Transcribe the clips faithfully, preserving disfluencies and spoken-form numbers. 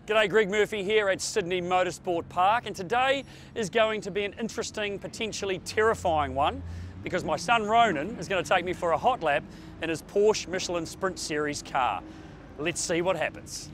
G'day, Greg Murphy here at Sydney Motorsport Park, and today is going to be an interesting, potentially terrifying one because my son Ronan is going to take me for a hot lap in his Porsche Michelin Sprint Series car. Let's see what happens.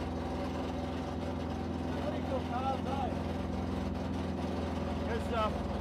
Good stuff.